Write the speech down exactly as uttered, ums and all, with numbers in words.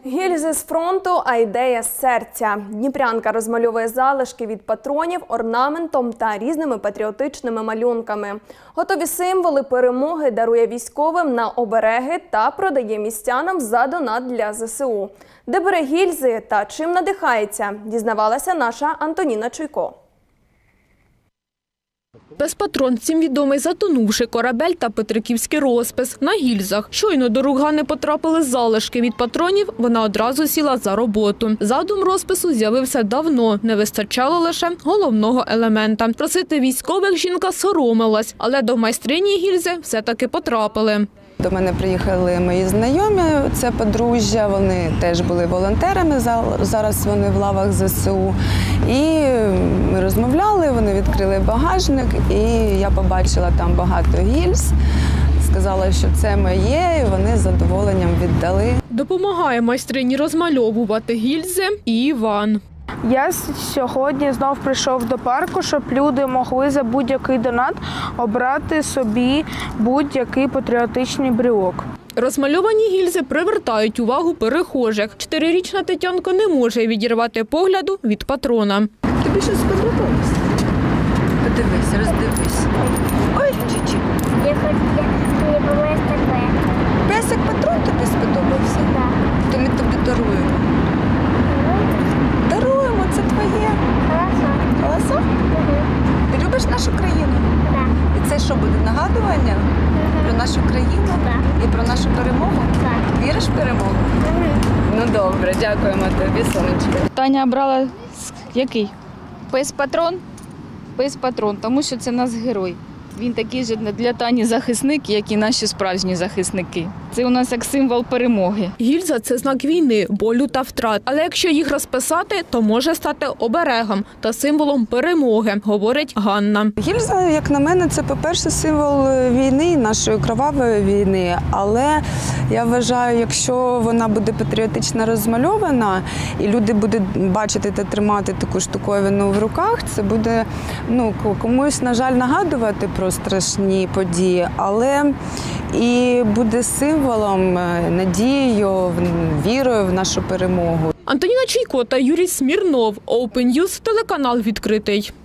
Гільзи з фронту, а ідея з серця. Дніпрянка розмальовує залишки від патронів орнаментом та різними патріотичними малюнками. Готові символи перемоги дарує військовим на обереги та продає містянам за донат для зе се у. Де бере гільзи та чим надихається, дізнавалася наша Антоніна Чуйко. Пес-патрон – всім відомий затонувший корабель та петриківський розпис на гільзах. Щойно до рук Ганни потрапили залишки від патронів, вона одразу сіла за роботу. Задум розпису з'явився давно, не вистачало лише головного елемента. Просити військових жінка соромилась, але до майстрині гільзи все-таки потрапили. До мене приїхали мої знайомі, це подружжя, вони теж були волонтерами, зараз вони в лавах зе се у. І ми розмовляли, вони відкрили багажник, і я побачила там багато гільз. Сказала, що це моє, і вони з задоволенням віддали. Допомагає майстрині розмальовувати гільзи і Іван. Я сьогодні знов прийшов до парку, щоб люди могли за будь-який донат обрати собі будь-який патріотичний брелок. Розмальовані гільзи привертають увагу перехожих. Чотирирічна Тетянка не може відірвати погляду від патрона. Тобі щось сподобалось? Подивись, роздивись. Ой, чі-чі. Я хотіла таке. Песик-патрон тобі сподобався? Так. То ми тобі даруємо. Даруємо, це твоє. Хорошо. Голосо? Угу. Ти любиш нашу країну? Так. І це що буде, нагадування Угу. про нашу країну? Так. І про нашу перемогу? Так. Віриш в перемогу? Угу. Ну добре, дякуємо тобі, сонечко. Таня обрала який? Пес-патрон? Пес-патрон, тому що це наш герой. Він такий же для Тані захисник, як і наші справжні захисники. Це у нас як символ перемоги. Гільза – це знак війни, болю та втрат. Але якщо їх розписати, то може стати оберегом та символом перемоги, говорить Ганна. Гільза, як на мене, це, по-перше, символ війни, нашої кровавої війни. Але я вважаю, якщо вона буде патріотично розмальована, і люди будуть бачити та тримати таку штуковину в руках, це буде ну, комусь, на жаль, нагадувати про страшні події, але і буде символом, надією, вірою в нашу перемогу. Антоніна Чуйко та Юрій Смірнов. Open News, телеканал відкритий.